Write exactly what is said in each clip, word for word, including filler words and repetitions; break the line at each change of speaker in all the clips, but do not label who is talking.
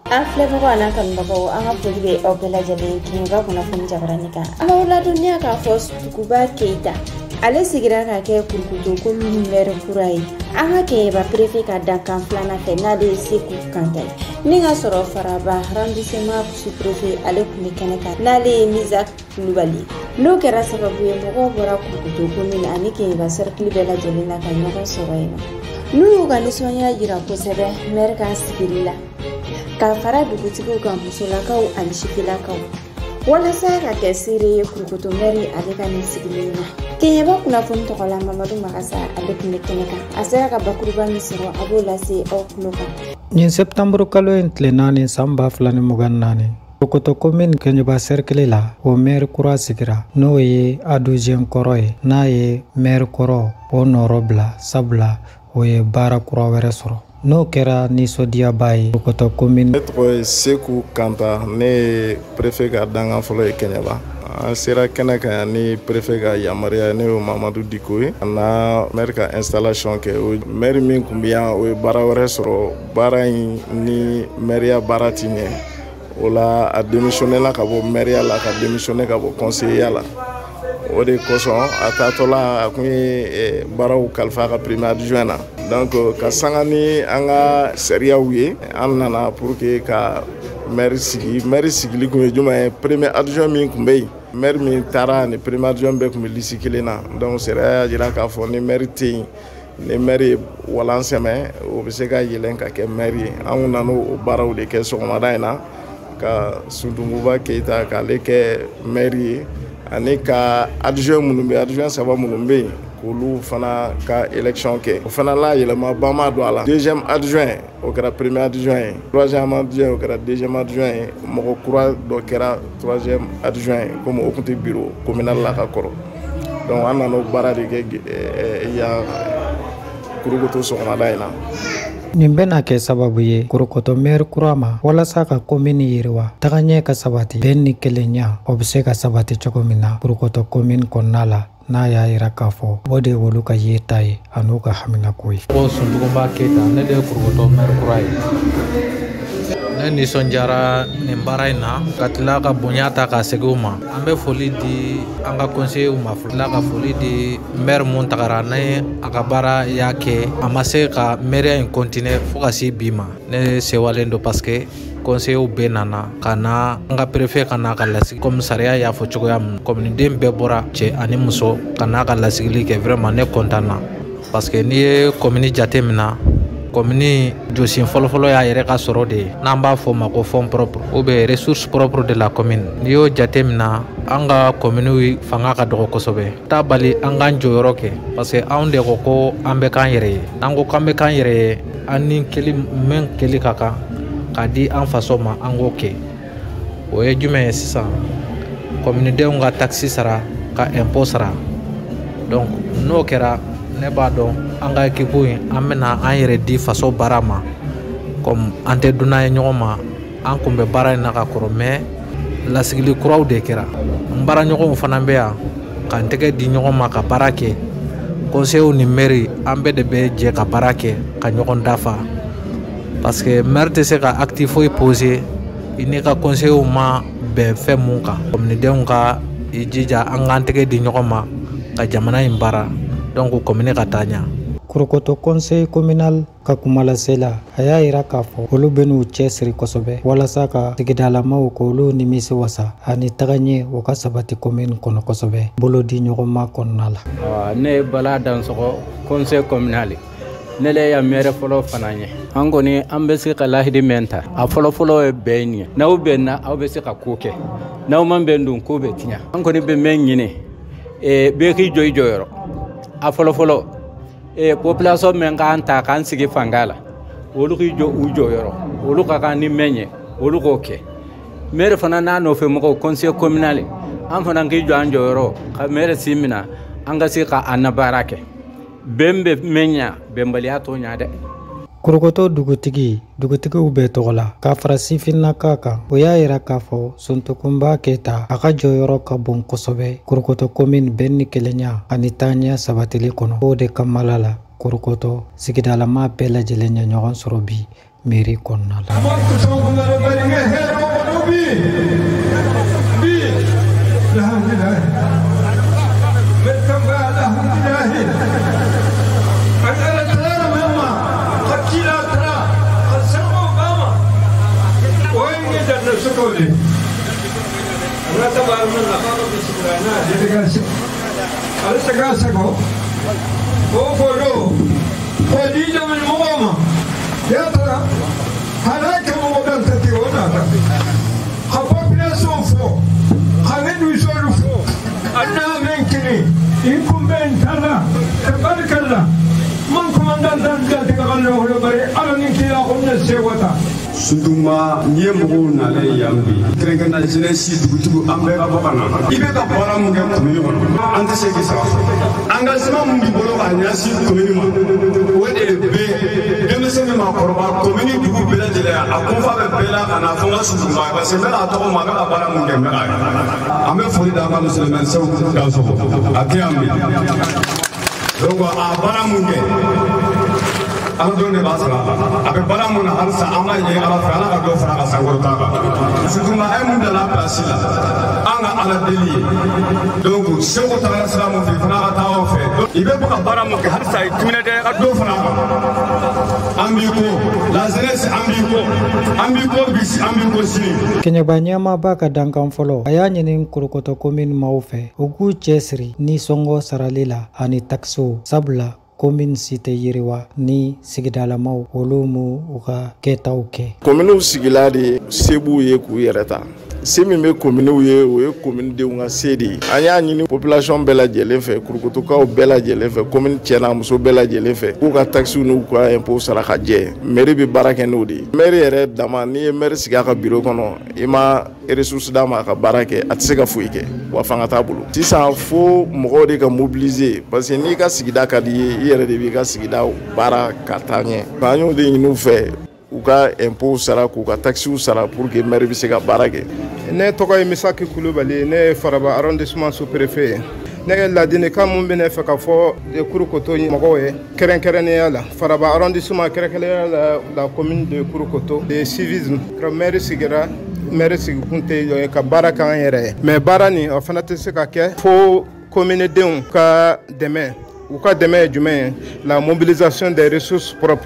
Afle bako ana kan bako anga bolibe opela jale kinga kuna fun jabaranika ama wala dunya ka fos tukuba keita ale sigira ka ke kurkuto ko numero kurai anga ke ba prefe ka dankan flana fe na de seku kantai ninga soro faraba arrondissement su prefe ale kuni keneka nale miza lubali no kera sababu ye mo bora kurkuto ko min anike ba cercle bela jale na kan no soro ina nu ga ni sonya jira ko sebe merka sigirila ka fara dugutigo ga musolakaw ani shikilakaw wala saka ke sire kurkuto meri aleka ni sigilina kenya ba kuna fun to kala mamadu makasa alek nekeneka asera ka bakuruba ni siro abola se okloka
ni septembre kalo entle nani samba flani mugannani kurkuto commune kenya ba cercle la o mer kura sigira no ye adujen koroy na ye mer koro o norobla sabla o ye bara kura were soro no kera ni sodia bay ko commune
être Seku Kanta ne préfet ga danga folo e Kenya ba sera kenaka ni préfet ga yamaria ne Mamadou Dikoy na merka installation ke o maire min kumbia o bara wore soro bara ni maria baratine ola a démissionné la ka bo maria la ka démissionné ka bo conseiller la o de koson atatola ku baraw kalfa ka premier adjoint donc ka sangani anga seria wiye annana pour que ka maire sigi maire sigi ko juma premier adjoint min kumbey maire min tara ni premier adjoint be ko lisikilena donc seria jira ka fo ni maire ti ni maire walanseme o be se ka yelen ka ke maire an nanu baraw de ke so madaina ka sundumuba keita ka leke maire ani ka adjoint munumbe adjoint saba munumbe kolu fana ka élection ke o fana la yelema bama do ala deuxième adjoint o kera premier adjoint troisième adjoint o kera deuxième adjoint moko kura do kera troisième adjoint comme au compte bureau communal la ka koro donc an nano bara de ke ya kurugoto so na daina
nimbena ke sababu ye kurukoto mer kurama wala saka commune yirwa taganya ka sabati benni kelenya obse ka sabati chokomina kurukoto commune konala na ya ira kafo bode wolu ka yetai anuka hamina koi
ko sundugo ba keta ne de kurukoto mer kurai ne ni sonjara ni mbaraina katla ka bunyata ka seguma ambe foli di anga conseil uma fula ka foli di mer mun tagara ne akabara yake amase ka mere en continue fokasi bima ne se walendo parce que conseil benana kana anga préfet kana ka lasigi commissariat ya fo chogoya commune dem be bora che ani muso kana ka lasigi ke vraiment ne contana parce que ni commune jatemina commune dossier folo folo ya yere ka soro de namba fo mako fonds propre ou be ressources propres de la commune yo jatemina anga commune wi fanga ka dogo kosobe tabali anga njoyoro ke parce que aunde ko ko ambe kan yere nango kambe kan yere ani keli men keli kaka kadi an faso ma ango ke o ye jume sisa commune de nga taxi sara ka impôt sara donc no kera ne ba don anga ekipu amena an yere di faso barama comme ante duna ye nyoma an kumbe bara na ka koro me la sigili kuraw de kera mbara nyogo fana be ya kan tege di nyoma ka barake conseil ni mairie ambe de be je ka barake ka nyogon dafa parce que maire te se ka actif foi poser ini ka conseil ma be fe munka comme ni de ka ijija anganteke di nyoma ka jamana imbara donc commune ka tanya
kurukoto conseil communal ka kumala sela aya ira kafo olu benu chesri kosobe wala saka tigidala maw ko lu nimisi wasa ani tagagne o ka sabati commune kono kosobe bolo di nyoma konnala
ne bala dan soko conseil communal ne le ya mere folo fananye angoni ambesi ka lahidi menta a folo folo e benya na ubenna awbesi ka koke na man bendun ko be tinya angoni be menyine e be ki joy joyro a folo folo e population men ka anta kan sigi fangala wolu ki jo u joyro wolu ka kan ni menye wolu ko ke mere fana na no fe mo ko conseil communal am fana ki jo an joyro ka mere simina anga si ka anabarake bembe menya bembali ato nyaade
kurukoto dugutigi dugutigi ube togola ka farasi finna kaka oya ira kafo suntukumba keta aka joyoro ka bon kosobe kurukoto commune benni kelenya anitanya sabatili kono ode kamalala kurukoto sigidala ma bela jelenya nyogon sorobi mairie kɔnɔna la.
Suduma nye mɔgɔw nalen yan bi kɛrɛnkɛrɛnna jeunesse dugutigiw an bɛɛ ka bɔ ka na i bɛ ka baara mun kɛ commune kɔnɔ an tɛ se k'i sara engagement mun b'i bolo k'a ɲɛsin commune ma o de bɛ denmisɛn min maakɔrɔba commune dugu bɛɛ lajɛlen a kunfa bɛ bɛɛ la ka na fɔ n ka Suduma parce que n bɛ k'a tɔgɔ ma n bɛ ka baara mun kɛ n bɛ k'a kɛ an bɛ foli d'an ka musolimɛ Seku Dansoko a tɛ yan bi donc a baara mun kɛ an don de b'a sara a bɛ baara mun na halisa an b'a ɲɛ ala fɛ ala ka dɔ fara a ka sankɔrɔta kan Suduma a ye mun bila place la an ka ala deli ye donc Seku tagara sira mun fɛ i fana ka taa aw fɛ i bɛ bɔ ka baara mun kɛ halisa i timinadiya i ka dɔ fara a kan an b'i ko la jeunesse an b'i ko an b'i ko bi an b'i ko sini.
Keɲɛba ɲɛmaaba ka dankan fɔlɔ a y'a ɲini Kurukoto commune maaw fɛ u k'u cɛsiri ni sɔngɔ sarali la ani taxes sabula commune si tɛ yiriwa ni sigidalamaw olu mu u ka kɛtaw kɛ.
Commune sigila de se b'u ye k'u yɛrɛ ta se min bɛ commune ye o ye commune denw ka se de ye an y'a ɲini population bɛɛ lajɛlen fɛ Kurukotokaw bɛɛ lajɛlen fɛ commune cɛ n'a muso bɛɛ lajɛlen fɛ k'u ka taxes n'u ka impôt sara ka jɛ mairie bɛ baara kɛ n'o de ye mairie yɛrɛ dama n'i ye maire sigi a ka bureau kɔnɔ i ma ressource d'a ma a ka baara kɛ a tɛ se ka foyi kɛ wa fanga t'a bolo sisan fo mɔgɔw de ka mobiliser parce que n'i ka sigida ka di ye i yɛrɛ de b'i ka sigida baara ka taa ɲɛ an y'o de ɲini u fɛ u ka impôt sara k'u ka taxes sara pour que maire bɛ se ka baara kɛ.
Ne tɔgɔ ye Misaki Kulubali ne ye Faraba arrondissement sous-préfet ye ne ye ladilikan mun bɛ ne fɛ ka fɔ Kurukoto mɔgɔw ye kɛrɛnkɛrɛnnenya la Faraba arrondissement kɛrɛnkɛrɛnnenya la la commune de Kurukoto le civisme maire sigira maire sigikun tɛ ka baara k'an yɛrɛ ye mais baara nin o fana tɛ se ka kɛ fo commune denw ka dɛmɛ u ka dɛmɛ ye jumɛn ye la mobilisation des ressources propres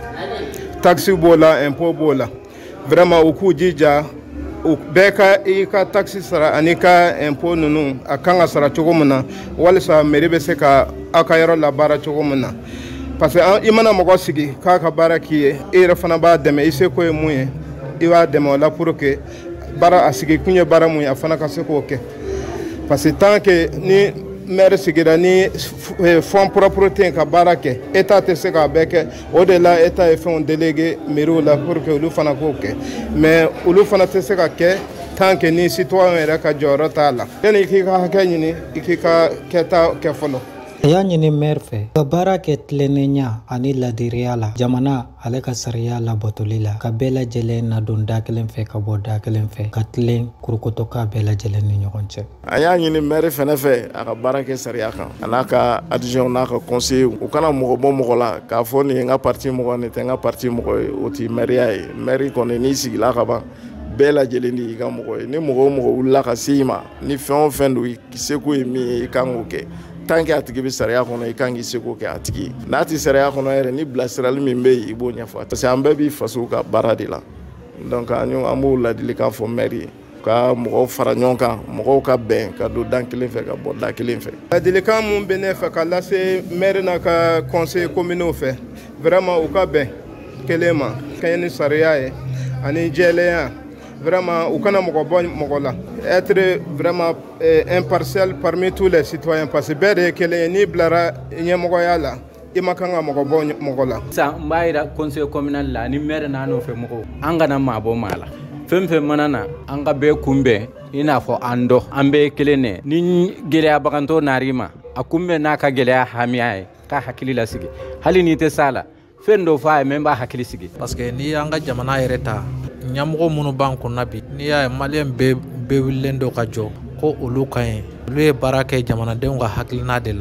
taxes b'o la impôt b'o la vraiment u k'u jija u bɛɛ ka i ka taxe sara ani ka impôt ninnu a kan ka sara cogo min na walisa mairie bɛ se ka aw ka yɔrɔ labaara cogo min na parce que i mana mɔgɔ sigi k'a ka baara k'i ye i yɛrɛ fana b'a dɛmɛ i seko ye mun ye i b'a dɛmɛ o la pour que baara a sigi kun ye baara mun ye a fana ka se k'o kɛ parce que tant que ni maire sigira ni fonds propre tɛ ka baara kɛ état tɛ se k'a bɛɛ kɛ o de la état ye fɛnw délégué mairie la pour que olu fana k'o kɛ mais olu fana tɛ se ka kɛ tant que ni citoyen yɛrɛ ka jɔyɔrɔ t'a la yanni i k'i ka hakɛ ɲini i k'i ka kɛta kɛ fɔlɔ.
A y'a ɲini maire fɛ ka baara kɛ tilennenya ani ladiriya la jamana ale ka sariya labatoli la ka bɛɛ lajɛlen nadon da kelen fɛ ka bɔ da kelen fɛ ka tilen Kurukotoka bɛɛ lajɛlen ni ɲɔgɔn cɛ.
A y'a ɲini maire fɛnɛ fɛ a ka baara kɛ sariya kan a n'a ka adjoint n'a ka conseiller u kana mɔgɔ bɔ mɔgɔ la k'a fɔ nin ye n ka parti mɔgɔ nin tɛ n ka parti mɔgɔ ye o ti maire ye maire kɔni n'i sigila ka ban bɛɛ lajɛlen de y'i ka mɔgɔ ye ni mɔgɔ o mɔgɔ wulila ka se i ma ni fɛn o fɛn don i seko ye min ye i kan k'o kɛ tant que a tigi bɛ sariya kɔnɔ i kan k'i seko kɛ a tigi n'a ti sariya kɔnɔ yɛrɛ ni bilasirali min bɛ yen i b'o ɲɛfɔ parce que an bɛɛ b'i faso ka baara de la donc an b'o ladilikan fɔ maire ye ka mɔgɔw fara ɲɔgɔn kan mɔgɔw ka bɛn ka don dan kelen fɛ ka bɔ da kelen fɛ.
Ladilikan mun bɛ ne fɛ ka lase maire n'a ka conseil communaux fɛ vraiment u ka bɛn kelen ma ka ni sariya ye ani jɛlenya vraiment u kana mɔgɔ bɔ mɔgɔ la être vraiment euh, impartial parmi tous les citoyens parce que bɛɛ de ye kelen ye n'i bilara ɲɛmɔgɔya la i ma kan ka mɔgɔ bɔ mɔgɔ la.
Sisan n b'a yira conseil communal la ni maire n'a nɔfɛ mɔgɔw an kana maa bɔ maa la fɛn fɛn mana na an ka bɛɛ kunbɛn i n'a fɔ an dɔ an bɛɛ ye kelen de ni gɛlɛyabagantɔ nar'i ma a kunbɛn n'a ka gɛlɛya hamiya ye k'a hakili lasigi hali n'i tɛ s'a la fɛn dɔ fɔ a ye min b'a hakili sigi.
parce que n'i y'an ka jamana yɛrɛ ta ɲɛmɔgɔ minnu b'an kunna bi n'i y'a ye maliyɛn bɛɛ bɛɛ wililen don ka jɔ ko olu ka ɲi olu ye baara kɛ jamanadenw ka hakilina de la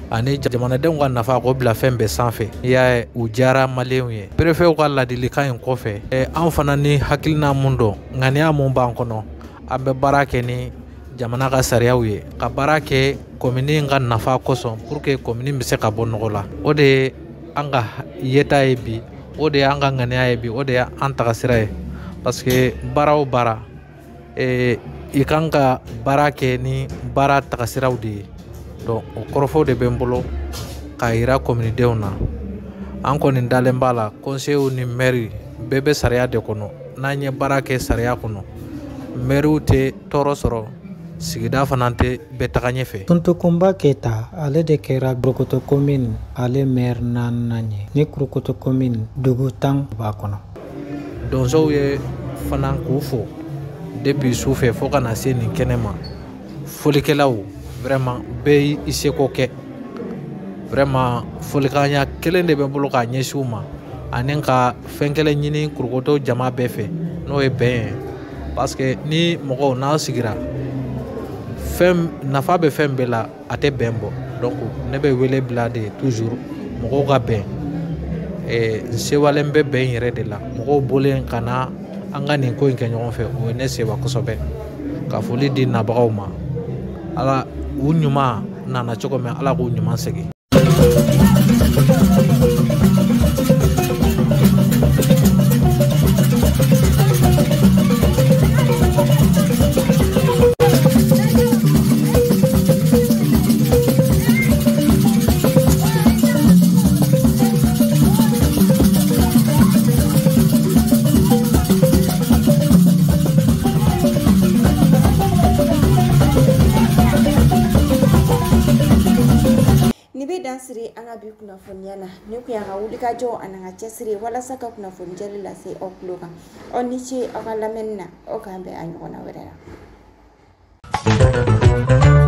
ani jamanadenw ka nafa ko bila fɛn bɛɛ sanfɛ i y'a ye u diyara maliyɛnw ye perefew ka ladilikan in kɔfɛ an fana ni hakilina mun dɔn ŋaniya mun b'an kɔnɔ an bɛ baara kɛ ni jamana ka sariyaw ye ka baara kɛ komini ka nafa kosɔn pour que komini bɛ se ka bɔ nɔgɔ la o de ye an ka yeta ye bi o de ye an ka ŋaniya ye bi o de ye an tagasira ye parce que baara o baara eh, i kan ka baara kɛ ni baara tagasiraw de ye donc o kɔrɔfɔw de bɛ n bolo k'a yira kominidenw na an kɔni dalen b'a la conseil ni maire bɛɛ bɛ sariya de kɔnɔ n'an ye baara kɛ sariya kɔnɔ maires tɛ tɔɔrɔ sɔrɔ sigida fana tɛ bɛɛ taga ɲɛfɛ.
Tuntukunba Keita ale de kɛra Kurukoto commune ale maire naaninan ye ni Kurukoto commune dugu tan b'a kɔnɔ.
Donsow ye fana k'u fo depuis su fɛ fo ka na se nin kɛnɛ ma folikɛlaw vraiment bɛɛ i seko kɛ vraiment folikanya kelen de bɛ n bolo k'a ɲɛsin u ma ani ka fɛn kelen ɲini Kurukoto jama bɛɛ fɛ n'o ye bɛn ye parce que ni mɔgɔw n'aw sigira fɛn nafa bɛ fɛn bɛɛ la a tɛ bɛn bɔ donc ne bɛ wele bila de toujours mɔgɔw ka bɛn eh, n sewalen bɛ bɛn yɛrɛ de la mɔgɔw bɔlen ka na an ka nin ko in kɛ ɲɔgɔn fɛ o ye ne sewa kosɛbɛ ka foli di nabagaw ma ala u ɲuman nana cogo min ala k'u ɲuman segin.
Siri an ka bi kunnafoniya la ni kun y'an ka wulikajɔ ani ka cɛsiri walasa ka kunnafoni jɛli lase aw tulo kan aw ni ce aw ka lamɛnni na aw k'an bɛn a ɲɔgɔnna wɛrɛ la.